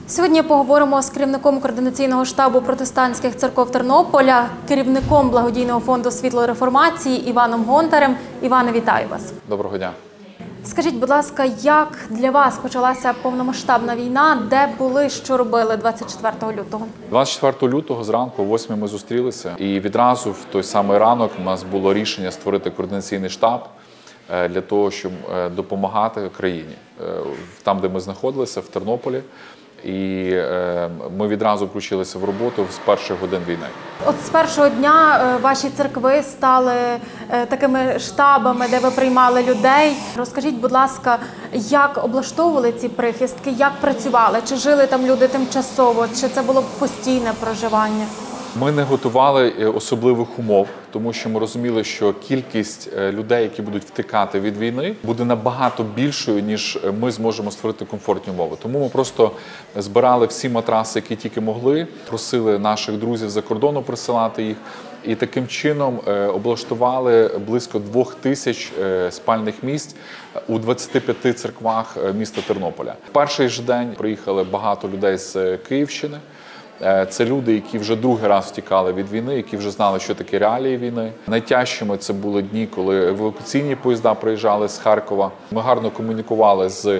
Сьогодні поговоримо з керівником координаційного штабу протестантських церков Тернополя, керівником благодійного фонду «Світло реформації» Іваном Гонтарем. Іване, вітаю вас. Доброго дня. Скажіть, будь ласка, як для вас почалася повномасштабна війна? Де були, що робили 24 лютого? 24 лютого зранку, о 8 ми зустрілися. І відразу в той самий ранок у нас було рішення створити координаційний штаб для того, щоб допомагати країні. Там, де ми знаходилися, в Тернополі. І ми відразу включилися в роботу з перших годин війни. От з першого дня ваші церкви стали такими штабами, де ви приймали людей. Розкажіть, будь ласка, як облаштовували ці прихистки, як працювали? Чи жили там люди тимчасово, чи це було постійне проживання? Ми не готували особливих умов, тому що ми розуміли, що кількість людей, які будуть втікати від війни, буде набагато більшою, ніж ми зможемо створити комфортні умови. Тому ми просто збирали всі матраси, які тільки могли, просили наших друзів за кордону присилати їх. І таким чином облаштували близько 2000 спальних місць у 25 церквах міста Тернополя. В перший ж день приїхали багато людей з Київщини. Це люди, які вже другий раз втікали від війни, які вже знали, що таке реалії війни. Найтяжчими це були дні, коли евакуаційні поїзда приїжджали з Харкова. Ми гарно комунікували з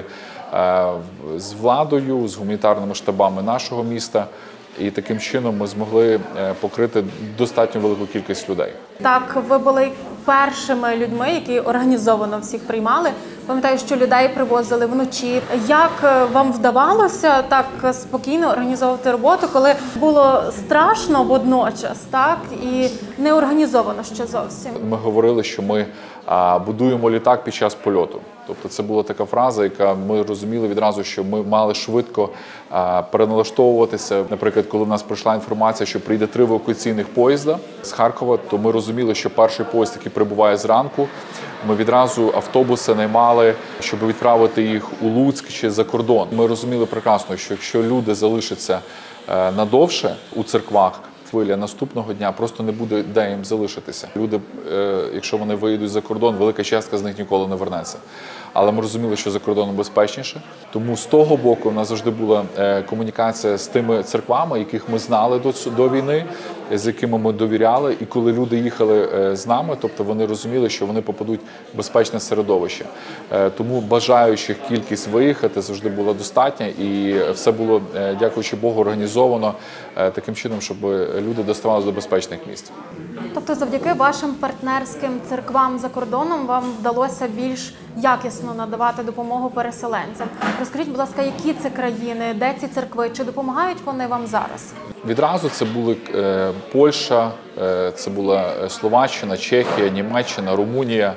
владою, з гуманітарними штабами нашого міста. І таким чином ми змогли покрити достатньо велику кількість людей. Так, ви були першими людьми, які організовано всіх приймали. Пам'ятаю, що людей привозили вночі. Як вам вдавалося так спокійно організовувати роботу, коли було страшно водночас, так, і не організовано ще зовсім? Ми говорили, що ми будуємо літак під час польоту. Тобто це була така фраза, яка ми розуміли відразу, що ми мали швидко переналаштовуватися. Наприклад, коли в нас прийшла інформація, що прийде 3 евакуаційних поїзда з Харкова, то ми розуміли, що перший поїзд, який прибуває зранку, ми відразу автобуси наймали, щоб відправити їх у Луцьк чи за кордон. Ми розуміли прекрасно, що якщо люди залишаться надовше у церквах, хвиля наступного дня просто не буде де їм залишитися. Люди, якщо вони виїдуть за кордон, велика частка з них ніколи не вернеться. Але ми розуміли, що за кордоном безпечніше. Тому з того боку у нас завжди була комунікація з тими церквами, яких ми знали до війни, з якими ми довіряли. І коли люди їхали з нами, тобто вони розуміли, що вони попадуть в безпечне середовище. Тому бажаючих кількість виїхати завжди була достатня. І все було, дякуючи Богу, організовано таким чином, щоб люди доставалися до безпечних місць. Тобто завдяки вашим партнерським церквам за кордоном вам вдалося більш якісно надавати допомогу переселенцям. Розкажіть, будь ласка, які це країни, де ці церкви, чи допомагають вони вам зараз? Відразу це були Польща, це була Словаччина, Чехія, Німеччина, Румунія,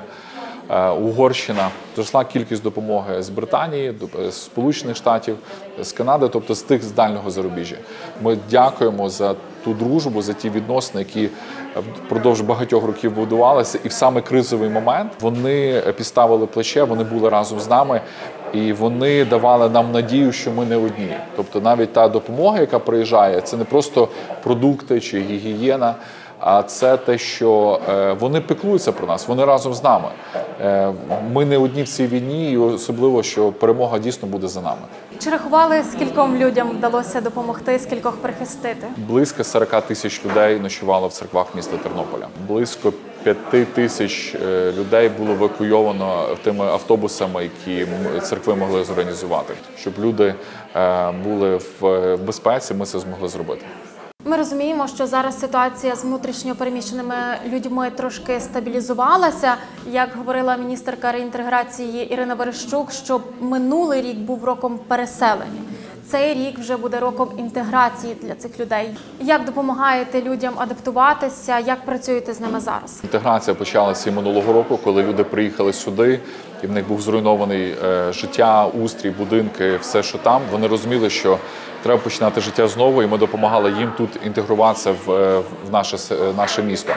Угорщина. Зросла кількість допомоги з Британії, з Сполучених Штатів, з Канади, тобто з тих з дальнього зарубіжжя. Ми дякуємо за ту дружбу, за ті відносини, які впродовж багатьох років будувалися. І в саме кризовий момент вони підставили плече, вони були разом з нами. І вони давали нам надію, що ми не одні. Тобто навіть та допомога, яка приїжджає, це не просто продукти чи гігієна, а це те, що вони піклуються про нас, вони разом з нами. Ми не одні в цій війні, і особливо, що перемога дійсно буде за нами. Чи рахували, скільком людям вдалося допомогти, скількох прихистити? Близько 40 тисяч людей ночувало в церквах міста Тернополя. Близько 5 тисяч людей було евакуйовано тими автобусами, які церкви могли зорганізувати. Щоб люди були в безпеці, ми це змогли зробити. Ми розуміємо, що зараз ситуація з внутрішньо переміщеними людьми трошки стабілізувалася. Як говорила міністерка реінтеграції Ірина Верещук, що минулий рік був роком переселення. Цей рік вже буде роком інтеграції для цих людей. Як допомагаєте людям адаптуватися, як працюєте з ними зараз? Інтеграція почалася минулого року, коли люди приїхали сюди, і в них був зруйнований життя, устрій, будинки, все, що там. Вони розуміли, що треба починати життя знову, і ми допомагали їм тут інтегруватися в наше місто.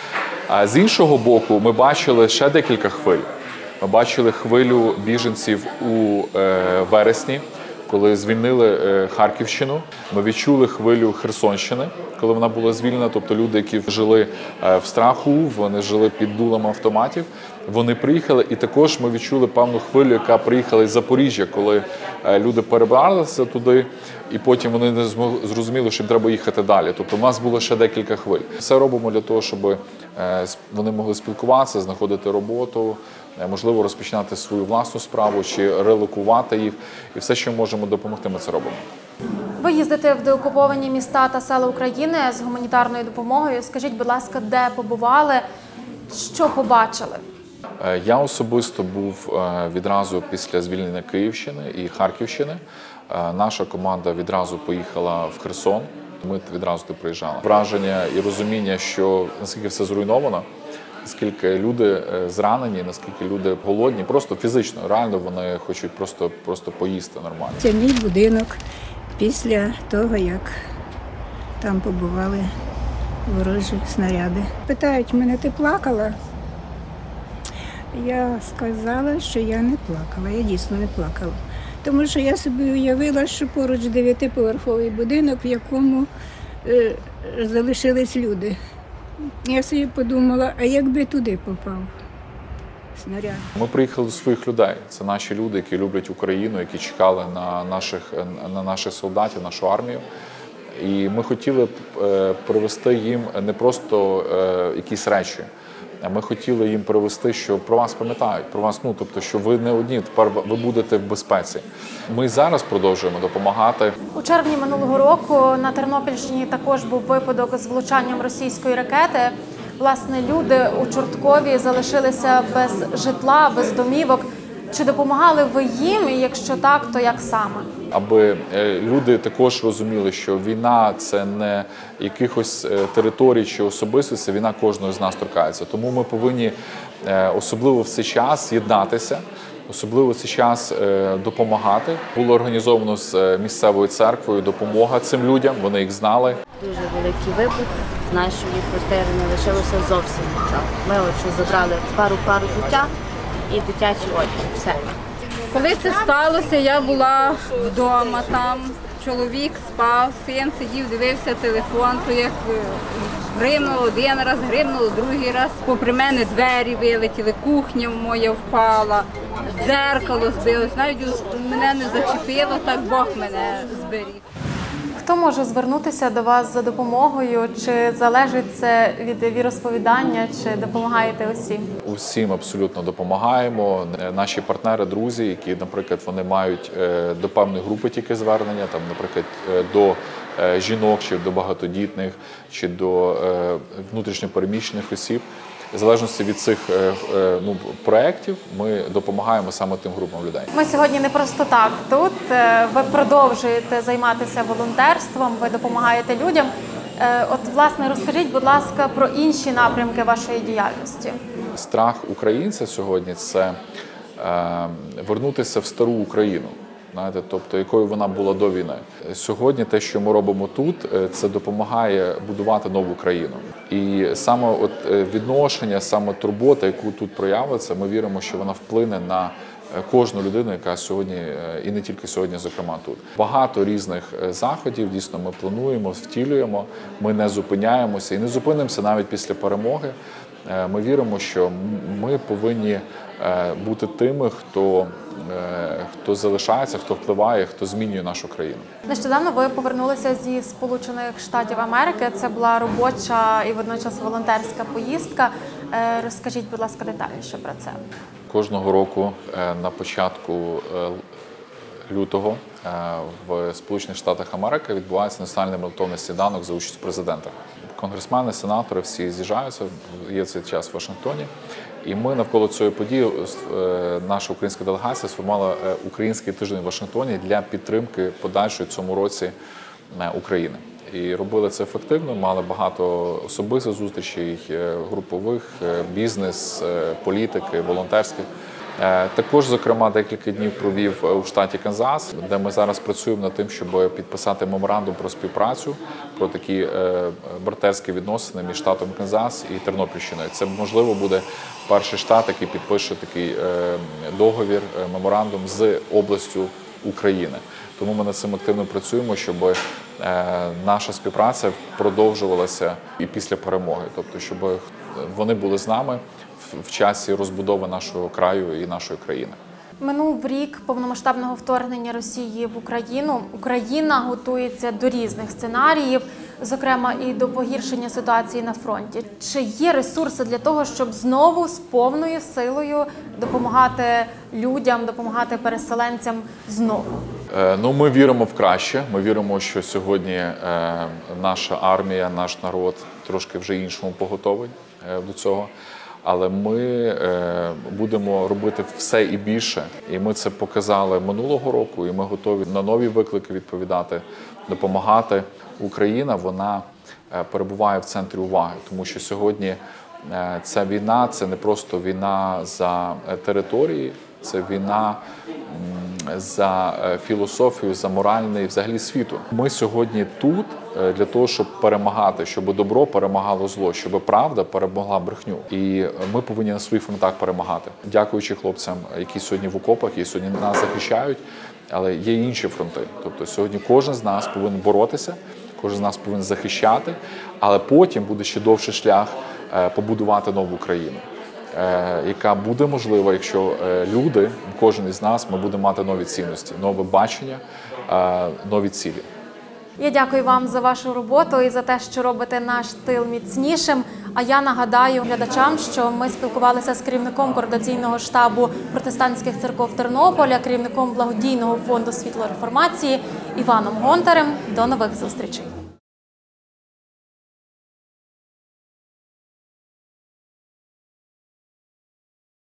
А з іншого боку, ми бачили ще декілька хвиль. Ми бачили хвилю біженців у вересні, коли звільнили Харківщину. Ми відчули хвилю Херсонщини, коли вона була звільнена. Тобто люди, які жили в страху, вони жили під дулами автоматів. Вони приїхали, і також ми відчули певну хвилю, яка приїхала із Запоріжжя, коли люди перебралися туди, і потім вони не зрозуміли, що їм треба їхати далі. Тобто в нас було ще декілька хвиль. Все робимо для того, щоб вони могли спілкуватися, знаходити роботу, можливо, розпочинати свою власну справу чи релокувати їх. І все, що можемо допомогти, ми це робимо. Ви їздите в деокуповані міста та села України з гуманітарною допомогою. Скажіть, будь ласка, де побували, що побачили? Я особисто був відразу після звільнення Київщини і Харківщини. Наша команда відразу поїхала в Херсон. Ми відразу туди приїжджали. Враження і розуміння, що наскільки все зруйновано, наскільки люди зранені, наскільки люди голодні, просто фізично, реально вони хочуть просто поїсти нормально. Це мій будинок після того, як там побували ворожі снаряди. Питають мене, ти плакала? Я сказала, що я не плакала, я дійсно не плакала. Тому що я собі уявила, що поруч 9-поверховий будинок, в якому залишились люди. Я собі подумала, а якби туди попав снаряд? Ми приїхали до своїх людей. Це наші люди, які люблять Україну, які чекали на наших солдатів, нашу армію. І ми хотіли привезти їм не просто якісь речі, а ми хотіли їм привезти, що про вас пам'ятають, про вас, тобто, що ви не одні, тепер ви будете в безпеці. Ми зараз продовжуємо допомагати. У червні минулого року на Тернопільщині також був випадок з влучанням російської ракети. Власне, люди у Чорткові залишилися без житла, без домівок. Чи допомагали ви їм, і якщо так, то як саме? Аби люди також розуміли, що війна – це не якихось територій чи особистості, війна кожного з нас торкається. Тому ми повинні особливо в цей час єднатися, особливо в цей час допомагати. Було організовано з місцевою церквою допомога цим людям, вони їх знали. Дуже великий вибух, з нашої квартири не лишилося зовсім нічого. Ми що забрали пару взуття і дитячі одяг, все. Коли це сталося, я була вдома там, чоловік спав, син сидів, дивився телефон, то як гримнуло один раз, гримнуло другий раз. Попри мене двері вилетіли, кухня моя впала, дзеркало збилось, навіть мене не зачепило, так Бог мене зберіг. Хто може звернутися до вас за допомогою? Чи залежить це від віросповідання, чи допомагаєте усім? Усім абсолютно допомагаємо. Наші партнери, друзі, які, наприклад, вони мають до певної групи тільки звернення, там, наприклад, до жінок, чи до багатодітних, чи до внутрішньопереміщених осіб. В залежності від цих проєктів ми допомагаємо саме тим групам людей. Ми сьогодні не просто так тут. Ви продовжуєте займатися волонтерством, ви допомагаєте людям. От, власне, розкажіть, будь ласка, про інші напрямки вашої діяльності. Страх українця сьогодні – це вернутися в стару Україну. Знаєте, тобто, якою вона була до війни. Сьогодні те, що ми робимо тут, це допомагає будувати нову країну. І саме от відношення, саме турбота, яку тут проявиться, ми віримо, що вона вплине на кожну людину, яка сьогодні, і не тільки сьогодні, зокрема тут. Багато різних заходів, дійсно, ми плануємо, втілюємо, ми не зупиняємося і не зупинимося навіть після перемоги. Ми віримо, що ми повинні бути тими, хто залишається, хто впливає, хто змінює нашу країну. Нещодавно ви повернулися зі Сполучених Штатів Америки. Це була робоча і водночас волонтерська поїздка. Розкажіть, будь ласка, детальніше про це. Кожного року на початку лютого в Сполучених Штатах Америки відбувається національний молитовний сніданок за участю президента. Конгресмени, сенатори всі з'їжджаються, є цей час в Вашингтоні. І ми навколо цієї події, наша українська делегація сформувала український тиждень в Вашингтоні для підтримки подальшої в цьому році України. І робили це ефективно, мали багато особистих зустрічей, групових, бізнес, політики, волонтерських. Також, зокрема, декілька днів провів у штаті Канзас, де ми зараз працюємо над тим, щоб підписати меморандум про співпрацю, про такі братерські відносини між штатом Канзас і Тернопільщиною. Це, можливо, буде перший штат, який підпише такий договір, меморандум з областю України. Тому ми над цим активно працюємо, щоб наша співпраця продовжувалася і після перемоги. Тобто, щоб вони були з нами в часі розбудови нашого краю і нашої країни. Минув рік повномасштабного вторгнення Росії в Україну. Україна готується до різних сценаріїв, зокрема і до погіршення ситуації на фронті. Чи є ресурси для того, щоб знову з повною силою допомагати людям, допомагати переселенцям знову? Ну, ми віримо в краще. Ми віримо, що сьогодні наша армія, наш народ трошки вже іншому поготовий до цього. Але ми будемо робити все і більше. І ми це показали минулого року, і ми готові на нові виклики відповідати, допомагати. Україна, вона перебуває в центрі уваги, тому що сьогодні ця війна – це не просто війна за території, це війна за філософію, за моральний взагалі світу. Ми сьогодні тут для того, щоб перемагати, щоб добро перемагало зло, щоб правда перемогла брехню. І ми повинні на своїх фронтах перемагати. Дякуючи хлопцям, які сьогодні в окопах, які сьогодні нас захищають, але є інші фронти. Тобто сьогодні кожен з нас повинен боротися, кожен з нас повинен захищати, але потім буде ще довший шлях побудувати нову країну, яка буде можлива, якщо люди, кожен із нас, ми будемо мати нові цінності, нове бачення, нові цілі. Я дякую вам за вашу роботу і за те, що робите наш тил міцнішим. А я нагадаю глядачам, що ми спілкувалися з керівником координаційного штабу протестантських церков Тернополя, керівником благодійного фонду «Світло реформації» Іваном Гонтарем. До нових зустрічей!